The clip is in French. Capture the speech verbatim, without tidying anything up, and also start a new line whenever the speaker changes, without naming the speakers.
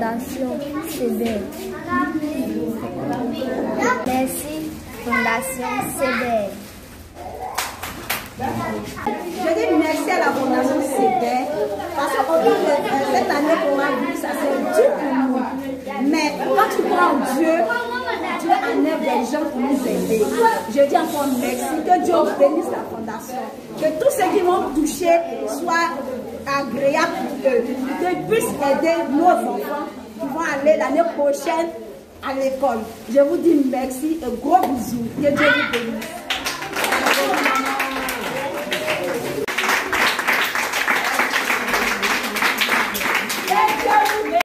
Fondation C B. Merci, Fondation C B.
Je dis merci à la Fondation C B parce que cette année qu'on a vu, ça c'est dur pour nous. Mais quand tu crois en Dieu, Dieu enlève des gens pour nous aider. Je dis encore merci, que Dieu bénisse la Fondation. Que tous ceux qui vont toucher soient agréables pour eux. Qu'ils puissent aider nos enfants qui vont aller l'année prochaine à l'école. Je vous dis merci et gros bisous. Que Dieu vous bénisse.